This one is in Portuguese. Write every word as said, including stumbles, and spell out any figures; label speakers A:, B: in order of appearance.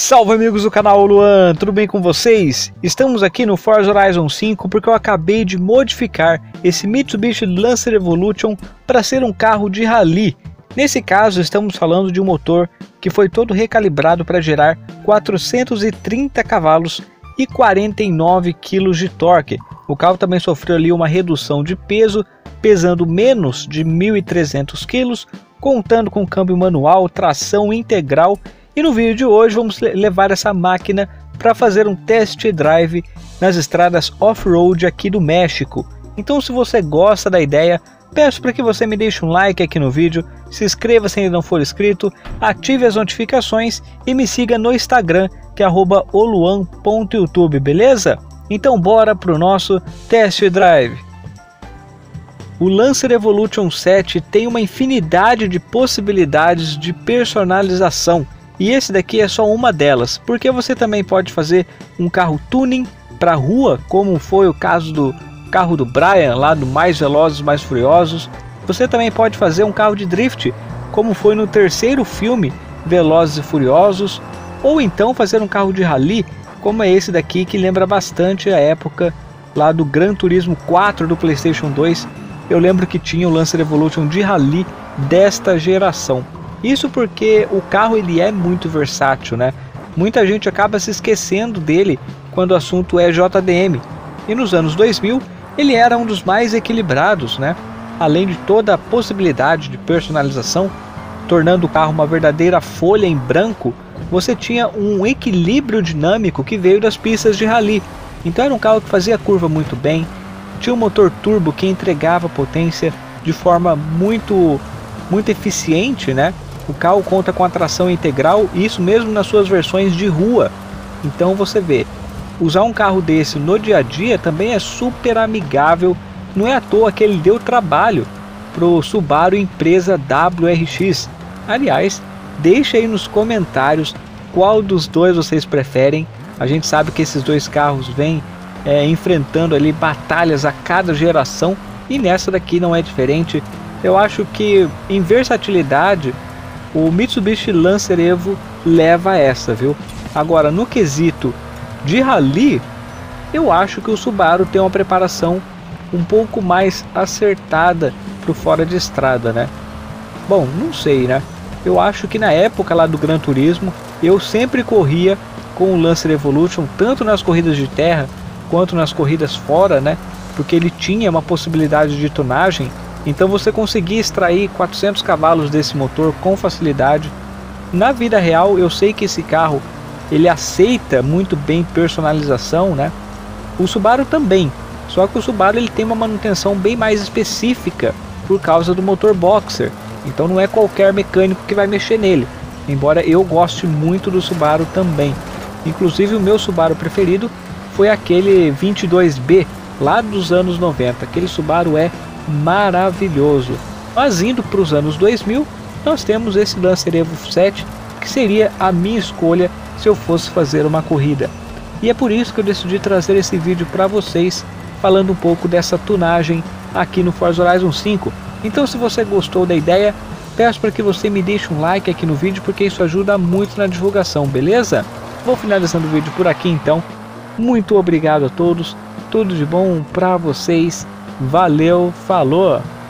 A: Salve amigos do canal Luan, tudo bem com vocês? Estamos aqui no Forza Horizon cinco porque eu acabei de modificar esse Mitsubishi Lancer Evolution para ser um carro de rally. Nesse caso estamos falando de um motor que foi todo recalibrado para gerar quatrocentos e trinta cavalos e quarenta e nove quilos de torque. O carro também sofreu ali uma redução de peso, pesando menos de mil e trezentos quilos, contando com câmbio manual, tração integral. E no vídeo de hoje vamos levar essa máquina para fazer um test drive nas estradas off-road aqui do México. Então, se você gosta da ideia, peço para que você me deixe um like aqui no vídeo, se inscreva se ainda não for inscrito, ative as notificações e me siga no Instagram, que é arroba oluan ponto youtube, beleza? Então bora para o nosso test drive. O Lancer Evolution sete tem uma infinidade de possibilidades de personalização. E esse daqui é só uma delas, porque você também pode fazer um carro tuning para rua, como foi o caso do carro do Brian, lá do Mais Velozes, Mais Furiosos. Você também pode fazer um carro de drift, como foi no terceiro filme, Velozes e Furiosos. Ou então fazer um carro de rally, como é esse daqui, que lembra bastante a época lá do Gran Turismo quatro do PlayStation dois. Eu lembro que tinha o Lancer Evolution de rally desta geração. Isso porque o carro ele é muito versátil, né? Muita gente acaba se esquecendo dele quando o assunto é J D M. E nos anos dois mil ele era um dos mais equilibrados, né? Além de toda a possibilidade de personalização, tornando o carro uma verdadeira folha em branco, você tinha um equilíbrio dinâmico que veio das pistas de rally. Então era um carro que fazia curva muito bem, tinha um motor turbo que entregava potência de forma muito, muito eficiente, né? O carro conta com a tração integral, isso mesmo nas suas versões de rua. Então você vê, usar um carro desse no dia a dia também é super amigável. Não é à toa que ele deu trabalho para o Subaru Impreza W R X. Aliás, deixa aí nos comentários qual dos dois vocês preferem. A gente sabe que esses dois carros vêm é, enfrentando ali batalhas a cada geração, e nessa daqui não é diferente. Eu acho que em versatilidade o Mitsubishi Lancer Evo leva essa, viu? Agora, no quesito de rally, eu acho que o Subaru tem uma preparação um pouco mais acertada pro fora de estrada, né? Bom, não sei, né? Eu acho que na época lá do Gran Turismo, eu sempre corria com o Lancer Evolution, tanto nas corridas de terra, quanto nas corridas fora, né? Porque ele tinha uma possibilidade de tonagem. Então você conseguia extrair quatrocentos cavalos desse motor com facilidade. Na vida real eu sei que esse carro ele aceita muito bem personalização, né? O Subaru também, só que o Subaru ele tem uma manutenção bem mais específica por causa do motor boxer. Então não é qualquer mecânico que vai mexer nele, embora eu goste muito do Subaru também. Inclusive o meu Subaru preferido foi aquele vinte e dois B lá dos anos noventa. Aquele Subaru é maravilhoso. Mas indo para os anos dois mil, nós temos esse Lancer Evo sete, que seria a minha escolha se eu fosse fazer uma corrida. E é por isso que eu decidi trazer esse vídeo para vocês, falando um pouco dessa tunagem aqui no Forza Horizon cinco. Então, se você gostou da ideia, peço para que você me deixe um like aqui no vídeo, porque isso ajuda muito na divulgação, beleza? Vou finalizando o vídeo por aqui então. Muito obrigado a todos, tudo de bom para vocês. Valeu, falou!